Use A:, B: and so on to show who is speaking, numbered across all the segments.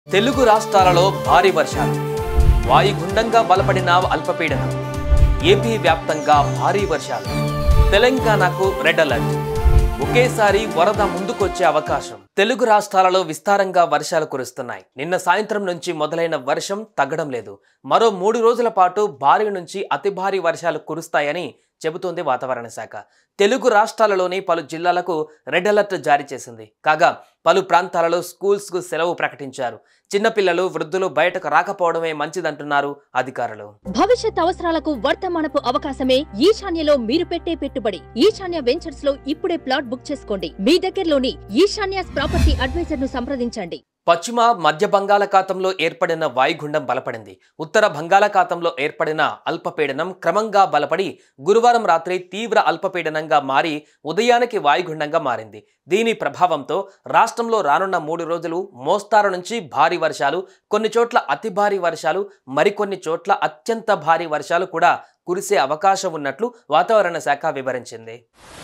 A: తెలుగు రాష్ట్రాలలో భారీ వర్షాలు, వాయుగుండంగా బలపడిన అల్పపీడనం, ఏపీ వ్యాప్తంగా భారీ వర్షాలు, తెలంగాణకు రెడ్ అలర్ట్. ఒకేసారి వరద ముందుకొచ్చే అవకాశం. తెలుగు రాష్ట్రాలలో విస్తారంగా వర్షాలు కురుస్తున్నాయి. నిన్న సాయంత్రం నుంచి మొదలైన వర్షం తగ్గడం లేదు. మరో 3 రోజుల పాటు భారీ నుంచి అతి భారీ వర్షాలు కురుస్తాయని చెబుతోంది వాతావరణ శాఖ. తెలుగు రాష్ట్రాలలోని పలు జిల్లాలకు రెడ్ అలర్ట్ జారీ చేసింది. కాగా పలు ప్రాంతాలలో స్కూల్స్కు సెలవు ప్రకటించారు. చిన్నపిల్లలు, వృద్ధులు బయటకు రాకపోవడమే మంచిదంటున్నారు అధికారులు.
B: భవిష్యత్ అవసరాలకు వర్తమానపు అవకాశమే ఈశాన్యలో మీరు పెట్టే పెట్టుబడి. ఈశాన్య వెంచర్స్ లో ఇప్పుడే ప్లాట్ బుక్ చేసుకోండి. మీ దగ్గరలోని ఈశాన్య ప్రాపర్టీ అడ్వైజర్ ను సంప్రదించండి.
A: పశ్చిమ మధ్య బంగాళాఖాతంలో ఏర్పడిన వాయుగుండం బలపడింది. ఉత్తర బంగాళాఖాతంలో ఏర్పడిన అల్పపీడనం క్రమంగా బలపడి గురువారం రాత్రి తీవ్ర అల్పపీడనంగా మారి ఉదయానికి వాయుగుండంగా మారింది. దీని ప్రభావంతో రాష్ట్రంలో రానున్న 3 రోజులు మోస్తారు నుంచి భారీ వర్షాలు, కొన్ని చోట్ల అతి భారీ వర్షాలు, మరికొన్ని చోట్ల అత్యంత భారీ వర్షాలు కూడా కురిసే అవకాశం ఉన్నట్లు వాతావరణ శాఖ వివరించింది.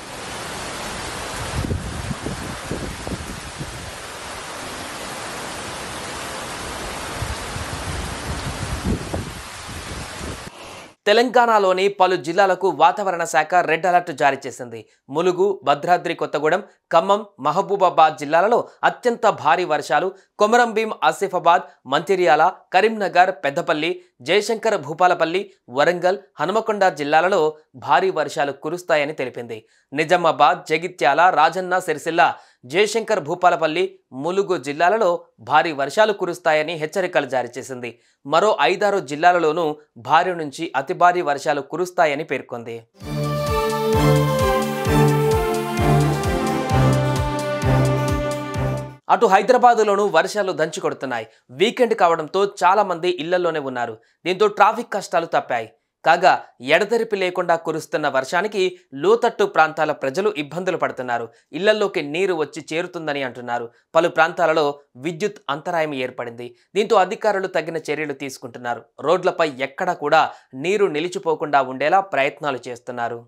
A: తెలంగాణలోని పలు జిల్లాలకు వాతావరణ శాఖ రెడ్ అలర్ట్ జారీ చేసింది. ములుగు, భద్రాద్రి కొత్తగూడెం, ఖమ్మం, మహబూబాబాద్ జిల్లాలలో అత్యంత భారీ వర్షాలు, కొమరంభీం, ఆసిఫాబాద్, మంచిర్యాల, కరీంనగర్, పెద్దపల్లి, జయశంకర్ భూపాలపల్లి, వరంగల్, హనుమకొండ జిల్లాలలో భారీ వర్షాలు కురుస్తాయని తెలిపింది. నిజామాబాద్, జగిత్యాల, రాజన్న సిరిసిల్ల, జయశంకర్ భూపాలపల్లి, ములుగు జిల్లాలలో భారీ వర్షాలు కురుస్తాయని హెచ్చరికలు జారీ చేసింది. మరో 5-6 జిల్లాలలోనూ భారీ నుంచి అతి భారీ వర్షాలు కురుస్తాయని పేర్కొంది. అటు హైదరాబాద్లోనూ వర్షాలు దంచి కొడుతున్నాయి. వీకెండ్ కావడంతో చాలా మంది ఇళ్లలోనే ఉన్నారు. దీంతో ట్రాఫిక్ కష్టాలు తప్పాయి. కాగా ఎడతెరిపి లేకుండా కురుస్తున్న వర్షానికి లోతట్టు ప్రాంతాల ప్రజలు ఇబ్బందులు పడుతున్నారు. ఇళ్లలోకి నీరు వచ్చి చేరుతుందని అంటున్నారు. పలు ప్రాంతాలలో విద్యుత్ అంతరాయం ఏర్పడింది. దీంతో అధికారులు తగిన చర్యలు తీసుకుంటున్నారు. రోడ్లపై ఎక్కడా కూడా నీరు నిలిచిపోకుండా ఉండేలా ప్రయత్నాలు చేస్తున్నారు.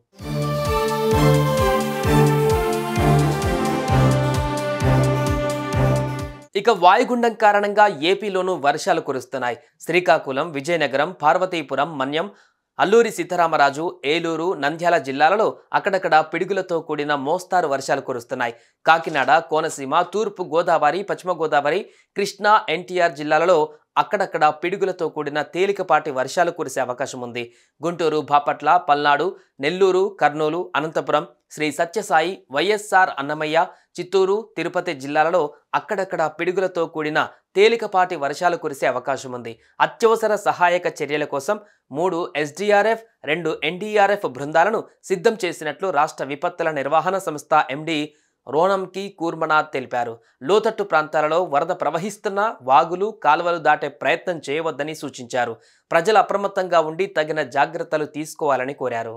A: ఇక వాయుగుండం కారణంగా ఏపీలోనూ వర్షాలు కురుస్తున్నాయి. శ్రీకాకుళం, విజయనగరం, పార్వతీపురం, మన్యం, అల్లూరి సీతారామరాజు, ఏలూరు, నంద్యాల జిల్లాలలో అక్కడక్కడ పిడుగులతో కూడిన మోస్తారు వర్షాలు కురుస్తున్నాయి. కాకినాడ, కోనసీమ, తూర్పు గోదావరి, పశ్చిమ గోదావరి, కృష్ణా, ఎన్టీఆర్ జిల్లాలలో అక్కడక్కడ పిడుగులతో కూడిన తేలికపాటి వర్షాలు కురిసే అవకాశం ఉంది. గుంటూరు, బాపట్ల, పల్నాడు, నెల్లూరు, కర్నూలు, అనంతపురం, శ్రీ సత్యసాయి, వైఎస్ఆర్ అన్నమయ్య, చిత్తూరు, తిరుపతి జిల్లాలలో అక్కడక్కడ పిడుగులతో కూడిన తేలికపాటి వర్షాలు కురిసే అవకాశం ఉంది. అత్యవసర సహాయక చర్యల కోసం 3 SDRF, 2 NDRF బృందాలను సిద్ధం చేసినట్లు రాష్ట్ర విపత్తుల నిర్వహణ సంస్థ MD రోనంకి కూర్మనాథ్ తెలిపారు. లోతట్టు ప్రాంతాలలో వరద ప్రవహిస్తున్న వాగులు, కాలువలు దాటే ప్రయత్నం చేయవద్దని సూచించారు. ప్రజలు అప్రమత్తంగా ఉండి తగిన జాగ్రత్తలు తీసుకోవాలని కోరారు.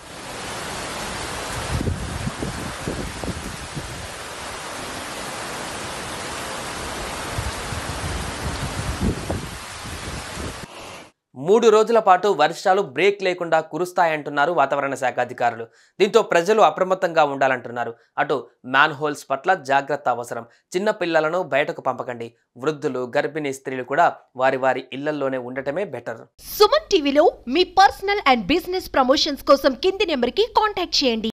A: మూడు రోజుల పాటు వర్షాలు బ్రేక్ లేకుండా కురుస్తాయంటున్నారు వాతావరణ శాఖ అధికారులు. దీంతో ప్రజలు అప్రమత్తంగా ఉండాలంటున్నారు. అటు మ్యాన్ హోల్స్ పట్ల జాగ్రత్త అవసరం. చిన్న పిల్లలను బయటకు పంపకండి. వృద్ధులు, గర్భిణీ స్త్రీలు కూడా వారి ఇళ్లలోనే ఉండటమే బెటర్.
C: సుమన్ టీవీలో మీ పర్సనల్ అండ్ బిజినెస్ ప్రమోషన్స్ కోసం కింది నెంబర్కి కాంటాక్ట్ చేయండి.